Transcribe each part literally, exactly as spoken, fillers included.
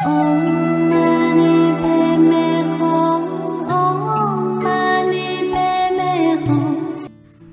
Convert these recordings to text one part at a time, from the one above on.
Om Mani Padme Hum. Om Mani Padme Hum.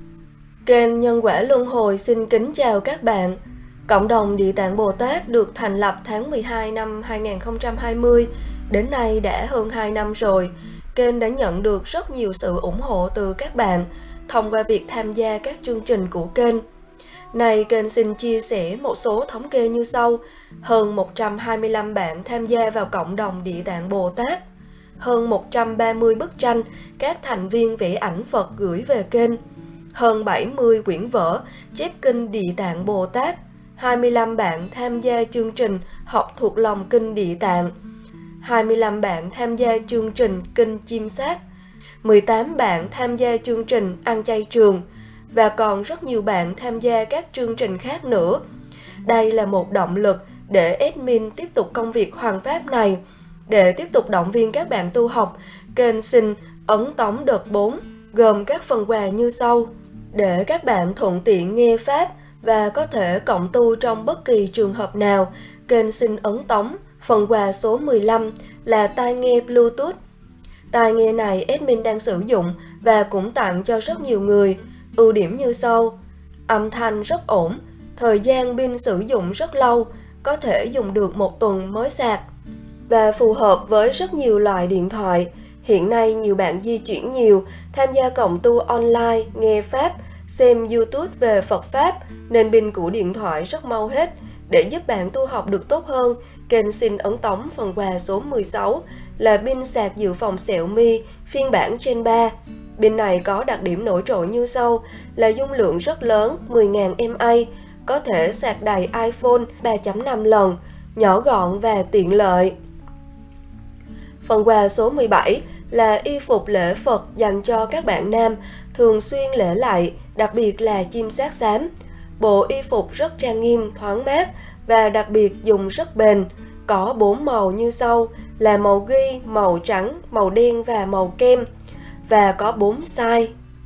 Kênh Nhân Quả Luân Hồi xin kính chào các bạn. Cộng đồng Địa Tạng Bồ Tát được thành lập tháng mười hai năm hai nghìn không trăm hai mươi, đến nay đã hơn hai năm rồi. Kênh đã nhận được rất nhiều sự ủng hộ từ các bạn thông qua việc tham gia các chương trình của kênh. Này, kênh xin chia sẻ một số thống kê như sau. Hơn một trăm hai mươi lăm bạn tham gia vào cộng đồng Địa Tạng Bồ Tát. Hơn một trăm ba mươi bức tranh các thành viên vẽ ảnh Phật gửi về kênh. Hơn bảy mươi quyển vở chép kinh Địa Tạng Bồ Tát. hai mươi lăm bạn tham gia chương trình học thuộc lòng kinh Địa Tạng. hai mươi lăm bạn tham gia chương trình kinh Chiêm Sát. mười tám bạn tham gia chương trình ăn chay trường. Và còn rất nhiều bạn tham gia các chương trình khác nữa. Đây là một động lực để admin tiếp tục công việc hoằng pháp này. Để tiếp tục động viên các bạn tu học, kênh xin ấn tống đợt bốn gồm các phần quà như sau. Để các bạn thuận tiện nghe pháp và có thể cộng tu trong bất kỳ trường hợp nào, kênh xin ấn tống phần quà số mười lăm là tai nghe Bluetooth. Tai nghe này admin đang sử dụng và cũng tặng cho rất nhiều người. Ưu điểm như sau: âm thanh rất ổn, thời gian pin sử dụng rất lâu, có thể dùng được một tuần mới sạc, và phù hợp với rất nhiều loại điện thoại. Hiện nay nhiều bạn di chuyển nhiều, tham gia cộng tu online, nghe pháp, xem YouTube về Phật Pháp, nên pin của điện thoại rất mau hết. Để giúp bạn tu học được tốt hơn, kênh xin ấn tống phần quà số mười sáu là pin sạc dự phòng Xiaomi phiên bản Gen ba. Pin này có đặc điểm nổi trội như sau là dung lượng rất lớn, mười nghìn mAh, có thể sạc đầy iPhone ba phẩy năm lần, nhỏ gọn và tiện lợi. Phần quà số mười bảy là y phục lễ Phật dành cho các bạn nam thường xuyên lễ lạy, đặc biệt là Chiêm Sát xám. Bộ y phục rất trang nghiêm, thoáng mát và đặc biệt dùng rất bền. Có bốn màu như sau là màu ghi, màu trắng, màu đen và màu kem. Và có bốn size.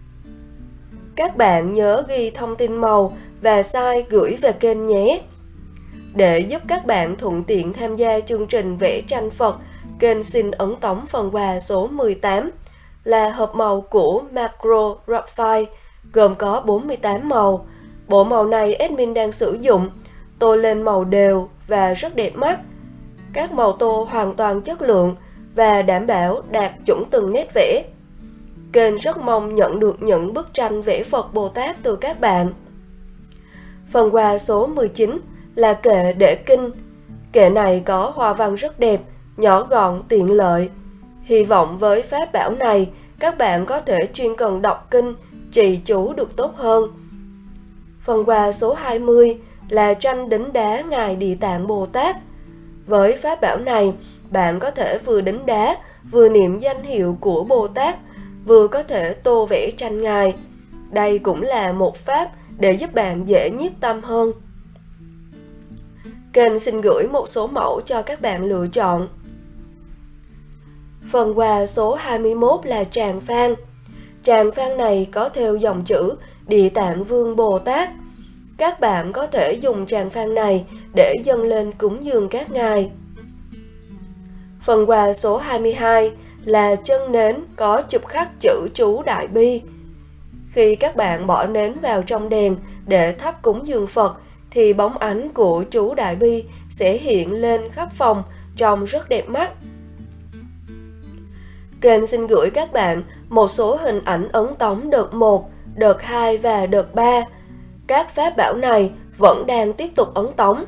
Các bạn nhớ ghi thông tin màu và size gửi về kênh nhé. Để giúp các bạn thuận tiện tham gia chương trình vẽ tranh Phật, kênh xin ấn tống phần quà số mười tám là hộp màu của Macro Graphite, gồm có bốn mươi tám màu. Bộ màu này admin đang sử dụng, tô lên màu đều và rất đẹp mắt. Các màu tô hoàn toàn chất lượng và đảm bảo đạt chuẩn từng nét vẽ. Kênh rất mong nhận được những bức tranh vẽ Phật Bồ Tát từ các bạn. Phần quà số mười chín là kệ để kinh. Kệ này có hoa văn rất đẹp, nhỏ gọn, tiện lợi. Hy vọng với pháp bảo này, các bạn có thể chuyên cần đọc kinh, trì chú được tốt hơn. Phần quà số hai mươi là tranh đính đá Ngài Địa Tạng Bồ Tát. Với pháp bảo này, bạn có thể vừa đính đá, vừa niệm danh hiệu của Bồ Tát, vừa có thể tô vẽ tranh Ngài. Đây cũng là một pháp để giúp bạn dễ nhiếp tâm hơn. Kênh xin gửi một số mẫu cho các bạn lựa chọn. Phần quà số hai mươi mốt là tràng phan. Tràng phan này có theo dòng chữ Địa Tạng Vương Bồ Tát. Các bạn có thể dùng tràng phan này để dâng lên cúng dường các ngài. Phần quà số hai mươi hai là chân nến có chụp khắc chữ chú Đại Bi. Khi các bạn bỏ nến vào trong đèn để thắp cúng dường Phật, thì bóng ánh của chú Đại Bi sẽ hiện lên khắp phòng, trông rất đẹp mắt. Kênh xin gửi các bạn một số hình ảnh ấn tống đợt một, đợt hai và đợt ba. Các pháp bảo này vẫn đang tiếp tục ấn tống.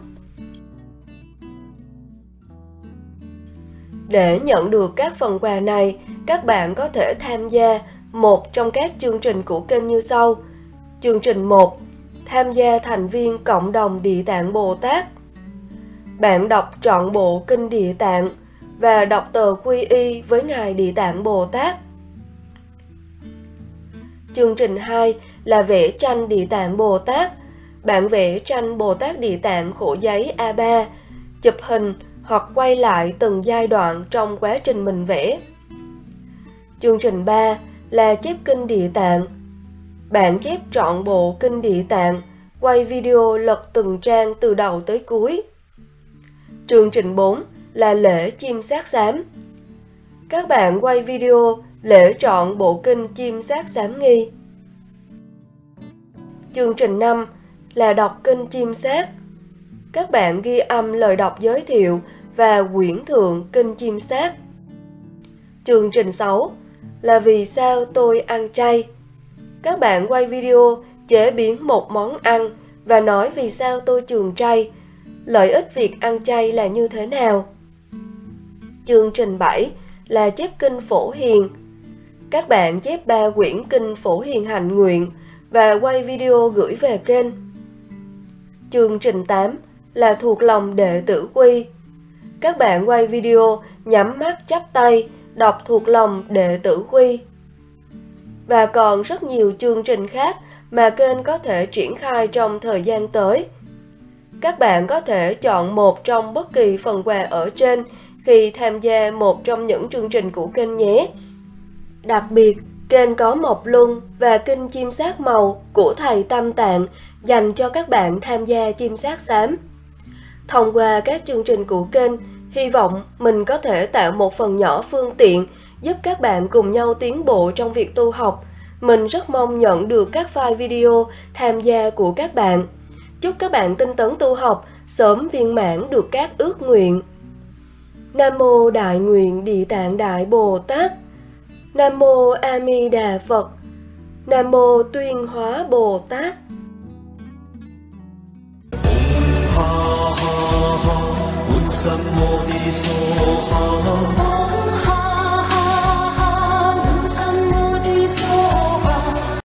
Để nhận được các phần quà này, các bạn có thể tham gia một trong các chương trình của kênh như sau. Chương trình một, tham gia thành viên cộng đồng Địa Tạng Bồ Tát. Bạn đọc trọn bộ kinh Địa Tạng và đọc tờ quy y với Ngài Địa Tạng Bồ Tát. Chương trình hai là vẽ tranh Địa Tạng Bồ Tát. Bạn vẽ tranh Bồ Tát Địa Tạng khổ giấy A ba, chụp hình hoặc quay lại từng giai đoạn trong quá trình mình vẽ. Chương trình ba là chép kinh Địa Tạng. Bạn chép trọn bộ kinh Địa Tạng, quay video lật từng trang từ đầu tới cuối. Chương trình bốn là lễ Chim Sát Xám. Các bạn quay video lễ trọn bộ kinh Chim Sát Xám Nghi. Chương trình năm là đọc kinh Chim Sát. Các bạn ghi âm lời đọc giới thiệu và quyển thượng kinh Chim Sát. Chương trình sáu là vì sao tôi ăn chay. Các bạn quay video chế biến một món ăn và nói vì sao tôi trường chay, lợi ích việc ăn chay là như thế nào. Chương trình bảy là chép kinh Phổ Hiền. Các bạn chép ba quyển kinh Phổ Hiền Hạnh Nguyện và quay video gửi về kênh. Chương trình tám là thuộc lòng đệ tử quy. Các bạn quay video nhắm mắt chắp tay đọc thuộc lòng đệ tử quy. Và còn rất nhiều chương trình khác mà kênh có thể triển khai trong thời gian tới. Các bạn có thể chọn một trong bất kỳ phần quà ở trên khi tham gia một trong những chương trình của kênh nhé. Đặc biệt, kênh có mộc luân và kinh Chim Sát Màu của thầy Tâm Tạng dành cho các bạn tham gia Chim Sát Xám. Thông qua các chương trình của kênh, hy vọng mình có thể tạo một phần nhỏ phương tiện giúp các bạn cùng nhau tiến bộ trong việc tu học. Mình rất mong nhận được các file video tham gia của các bạn. Chúc các bạn tinh tấn tu học, sớm viên mãn được các ước nguyện. Nam Mô Đại Nguyện Địa Tạng Đại Bồ Tát. Nam Mô A Di Đà Phật. Nam Mô Tuyên Hóa Bồ Tát. Ha ha ha, Bổn Sư Mô Ni Sô Ha.